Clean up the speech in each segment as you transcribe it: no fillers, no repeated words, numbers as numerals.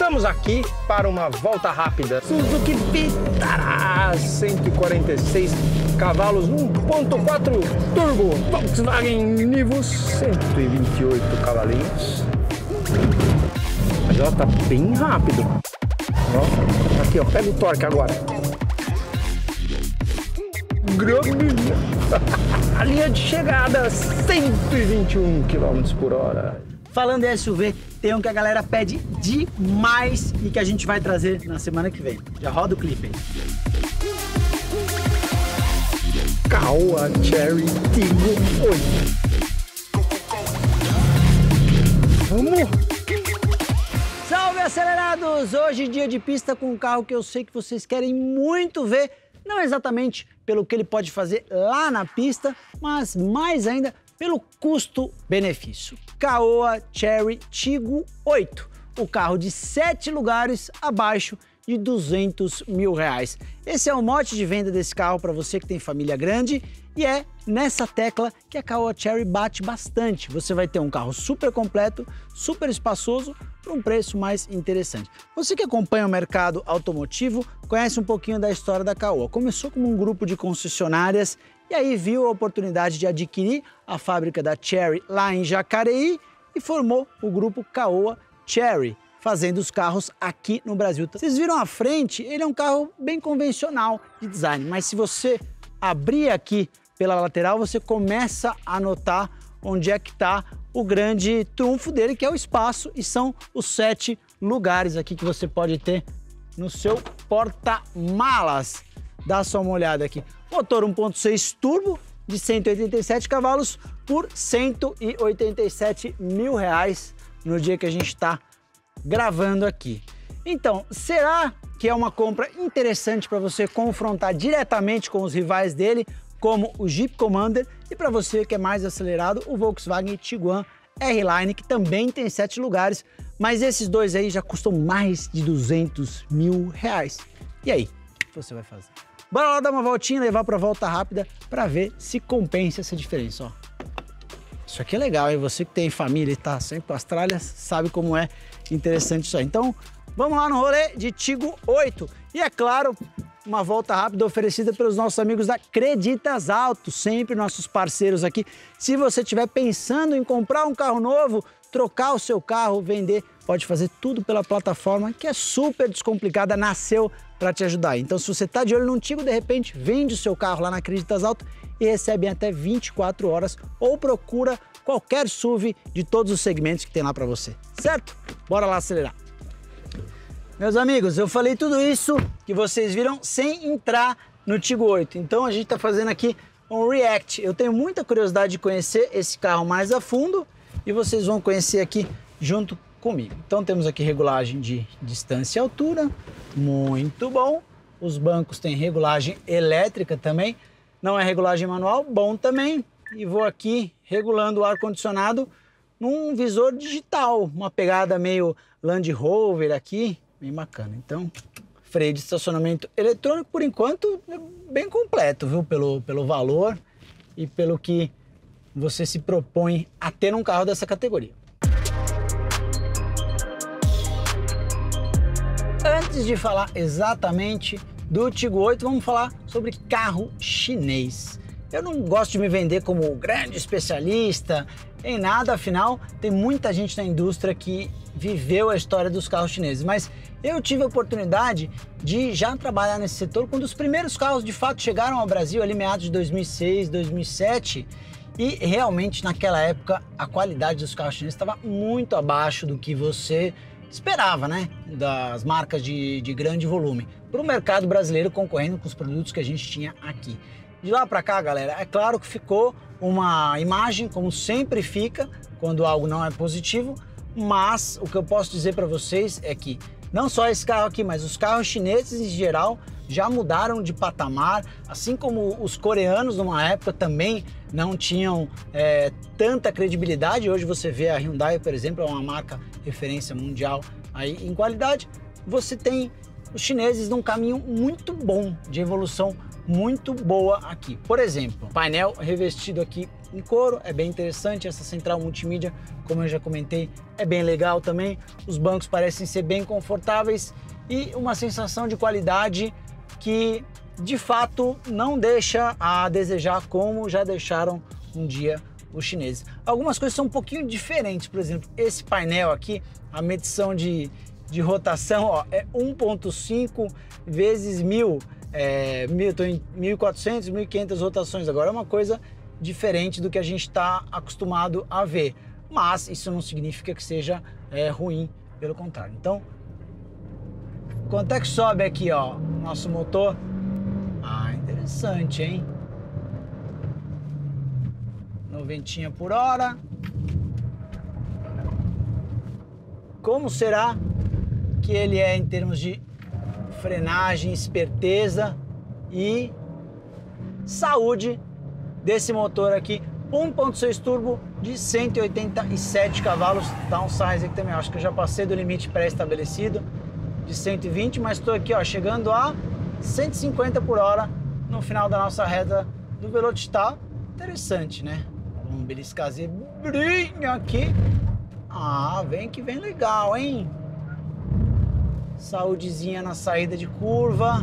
Estamos aqui para uma volta rápida. Suzuki Vitara, 146 cavalos, 1.4 turbo. Volkswagen Nivus, 128 cavalinhos. Mas ela tá bem rápido. Ó, aqui, ó, pega o torque agora. Graminha. A linha de chegada, 121 km por hora. Falando em SUV, tem um que a galera pede demais e que a gente vai trazer na semana que vem. Já roda o clipe aí. Caoa Chery Tiggo 8. Vamos! Salve, acelerados! Hoje dia de pista com um carro que eu sei que vocês querem muito ver. Não exatamente pelo que ele pode fazer lá na pista, mas mais ainda pelo custo-benefício. Caoa Chery Tiggo 8, o carro de 7 lugares abaixo de R$200 mil. Esse é o mote de venda desse carro para você que tem família grande e é nessa tecla que a Caoa Chery bate bastante. Você vai ter um carro super completo, super espaçoso, por um preço mais interessante. Você que acompanha o mercado automotivo conhece um pouquinho da história da Caoa. Começou como um grupo de concessionárias e aí viu a oportunidade de adquirir a fábrica da Chery lá em Jacareí e formou o grupo Caoa Chery, fazendo os carros aqui no Brasil. Vocês viram a frente? Ele é um carro bem convencional de design, mas se você abrir aqui pela lateral, você começa a notar onde é que está o grande trunfo dele, que é o espaço, e são os 7 lugares aqui que você pode ter no seu porta-malas. Dá só uma olhada aqui. Motor 1.6 turbo de 187 cavalos por R$187 mil no dia que a gente está gravando aqui. Então, será que é uma compra interessante para você confrontar diretamente com os rivais dele, como o Jeep Commander, e para você que é mais acelerado, o Volkswagen Tiguan R-Line, que também tem 7 lugares, mas esses dois aí já custam mais de R$200 mil. E aí, o que você vai fazer? Bora lá dar uma voltinha, levar para volta rápida para ver se compensa essa diferença, ó. Isso aqui é legal, hein? Você que tem família e tá sempre com as tralhas, sabe como é interessante isso aí. Então, vamos lá no rolê de Tiggo 8. E é claro, uma volta rápida oferecida pelos nossos amigos da Creditas Auto, sempre nossos parceiros aqui. Se você estiver pensando em comprar um carro novo, trocar o seu carro, vender, pode fazer tudo pela plataforma que é super descomplicada, nasceu para te ajudar. Então, se você está de olho num Tiggo, de repente, vende o seu carro lá na Creditas Auto e recebe em até 24 horas ou procura qualquer SUV de todos os segmentos que tem lá para você, certo? Bora lá acelerar. Meus amigos, eu falei tudo isso que vocês viram sem entrar no Tiggo 8. Então, a gente está fazendo aqui um react. Eu tenho muita curiosidade de conhecer esse carro mais a fundo e vocês vão conhecer aqui junto comigo. Então temos aqui regulagem de distância e altura, muito bom. Os bancos têm regulagem elétrica também, não é regulagem manual, bom também. E vou aqui regulando o ar-condicionado num visor digital, uma pegada meio Land Rover aqui, bem bacana. Então, freio de estacionamento eletrônico, por enquanto, é bem completo, viu? Pelo valor e pelo que você se propõe a ter um carro dessa categoria. Antes de falar exatamente do Tiggo 8, vamos falar sobre carro chinês. Eu não gosto de me vender como grande especialista em nada, afinal, tem muita gente na indústria que viveu a história dos carros chineses, mas eu tive a oportunidade de já trabalhar nesse setor quando os primeiros carros de fato chegaram ao Brasil, ali meados de 2006, 2007, e realmente naquela época a qualidade dos carros chineses estava muito abaixo do que você esperava, né, das marcas de grande volume, para o mercado brasileiro concorrendo com os produtos que a gente tinha aqui. De lá para cá, galera, é claro que ficou uma imagem, como sempre fica, quando algo não é positivo, mas o que eu posso dizer para vocês é que não só esse carro aqui, mas os carros chineses em geral já mudaram de patamar, assim como os coreanos numa época também não tinham tanta credibilidade. Hoje você vê a Hyundai, por exemplo, é uma marca referência mundial aí em qualidade. Você tem os chineses num caminho muito bom de evolução muito boa aqui. Por exemplo, painel revestido aqui em couro, é bem interessante. Essa central multimídia, como eu já comentei, é bem legal também. Os bancos parecem ser bem confortáveis e uma sensação de qualidade que, de fato, não deixa a desejar como já deixaram um dia os chineses. Algumas coisas são um pouquinho diferentes, por exemplo, esse painel aqui, a medição de rotação, ó, é 1.5 vezes 1000, tô em 1400, 1500 rotações agora, é uma coisa diferente do que a gente está acostumado a ver, mas isso não significa que seja ruim, pelo contrário. Então, quanto é que sobe aqui, ó, nosso motor? Ah, interessante, hein? 90 por hora. Como será que ele é em termos de frenagem, esperteza e saúde desse motor aqui? 1.6 turbo de 187 cavalos, downsize aqui também, acho que eu já passei do limite pré-estabelecido de 120, mas estou aqui, ó, chegando a 150 por hora no final da nossa reta do Velocitar. Interessante, né? Vamos beliscar zebrinha aqui. Ah, vem que vem legal, hein? Saúdezinha na saída de curva.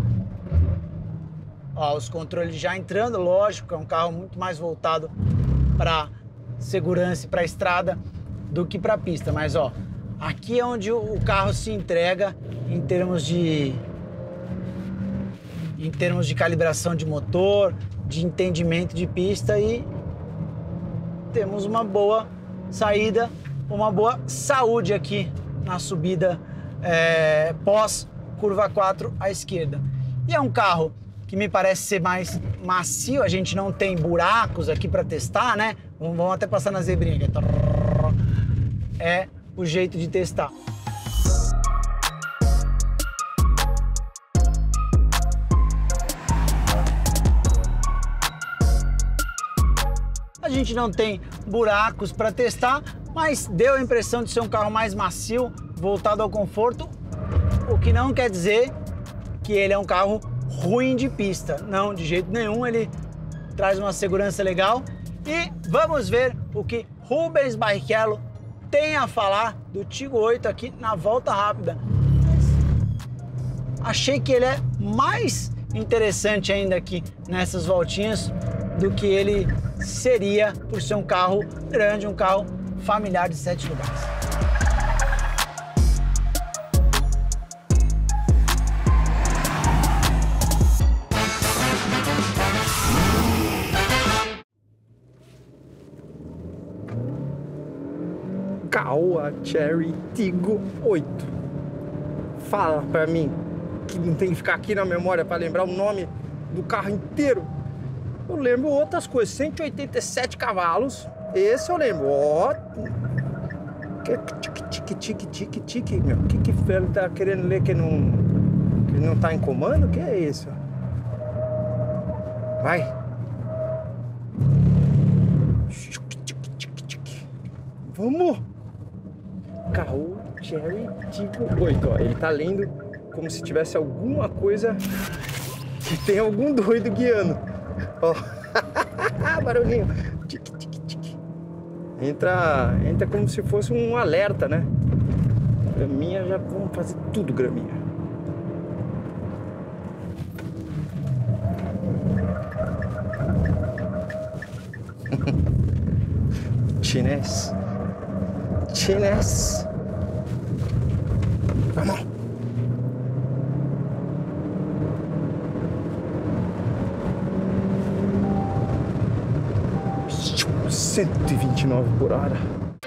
Ó, os controles já entrando, lógico, é um carro muito mais voltado para segurança e para estrada do que para pista, mas ó, aqui é onde o carro se entrega em termos de calibração de motor, de entendimento de pista, e temos uma boa saída, uma boa saúde aqui na subida pós curva 4 à esquerda. E é um carro que me parece ser mais macio, a gente não tem buracos aqui para testar, né? Vamos até passar na zebrinha aqui. É o jeito de testar. A gente não tem buracos para testar, mas deu a impressão de ser um carro mais macio, voltado ao conforto, o que não quer dizer que ele é um carro ruim de pista. Não, de jeito nenhum, ele traz uma segurança legal. E vamos ver o que Rubens Barrichello tem a falar do Tiggo 8 aqui na volta rápida. Achei que ele é mais interessante ainda aqui nessas voltinhas do que ele seria por ser um carro grande, um carro familiar de 7 lugares. Caoa Chery Tiggo 8. Fala pra mim, que não tem que ficar aqui na memória para lembrar o nome do carro inteiro. Eu lembro outras coisas, 187 cavalos, esse eu lembro, ó. Tique, meu, que ele tá querendo ler que ele não tá em comando? Que é isso? Vai. Vamos. Caoa Chery Tiggo 8, ó, ele tá lendo como se tivesse alguma coisa que tem algum doido guiando. Ó, barulhinho. Tique. Entra como se fosse um alerta, né? Graminha, já vamos fazer tudo, graminha. Chinês. Vamos. Tipo, 129 por hora.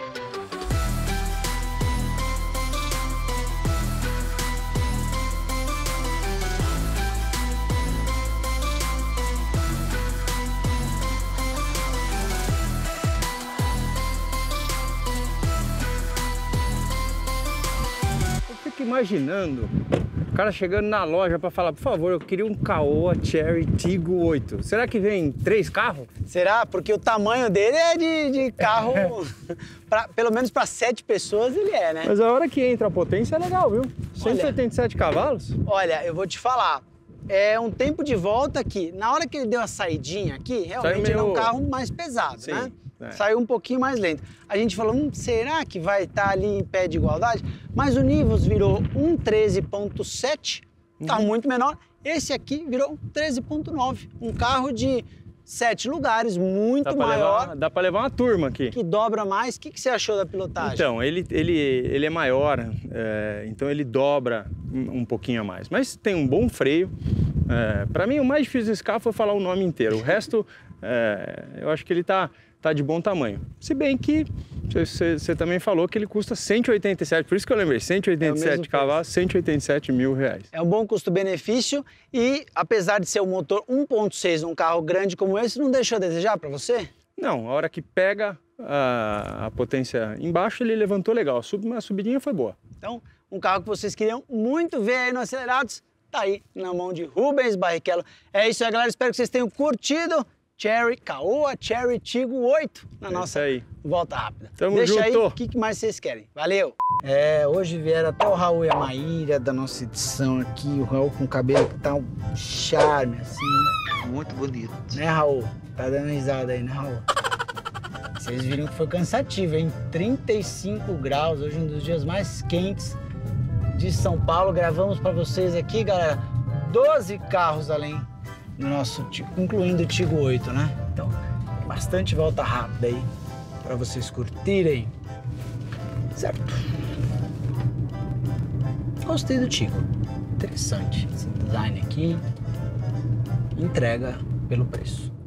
Imaginando o cara chegando na loja para falar, por favor, eu queria um Caoa Chery Tiggo 8. Será que vem 3 carros? Será? Porque o tamanho dele é de carro, pelo menos para 7 pessoas ele é, né? Mas a hora que entra a potência é legal, viu? 187 cavalos? Olha, eu vou te falar, é um tempo de volta que, na hora que ele deu a saidinha aqui, realmente ele é um carro mais pesado, Sim, né? é. Saiu um pouquinho mais lento. A gente falou, será que vai estar ali em pé de igualdade? Mas o Nivus virou um 13.7, carro muito menor. Esse aqui virou um 13.9, um carro de 7 lugares, muito maior. Dá para levar uma turma aqui. Que dobra mais. O que você achou da pilotagem? Então, ele é maior, então ele dobra um pouquinho a mais. Mas tem um bom freio. Para mim, o mais difícil desse carro foi falar o nome inteiro. O resto, eu acho que ele tá de bom tamanho. Se bem que você também falou que ele custa 187, por isso que eu lembrei, 187 cavalos, 187 mil reais. É um bom custo-benefício e, apesar de ser um motor 1.6 num carro grande como esse, não deixou a desejar para você? Não, a hora que pega a potência embaixo, ele levantou legal. A subidinha foi boa. Então, um carro que vocês queriam muito ver aí no Acelerados, tá aí na mão de Rubens Barrichello. É isso aí, galera. Espero que vocês tenham curtido. Chery Caoa, Chery Tiggo 8 na nossa volta rápida. Tamo junto. Aí o que mais vocês querem. Valeu! Hoje vieram até o Raul e a Maíra da nossa edição aqui. O Raul com o cabelo que tá um charme, assim. Muito bonito. Né, Raul? Tá dando risada aí, né, Raul? Vocês viram que foi cansativo, hein? 35 graus, hoje um dos dias mais quentes de São Paulo. Gravamos pra vocês aqui, galera, 12 carros além no nosso, incluindo o Tiggo 8, né? Então, bastante volta rápida aí para vocês curtirem, certo? Gostei do Tiggo, interessante esse design aqui, entrega pelo preço.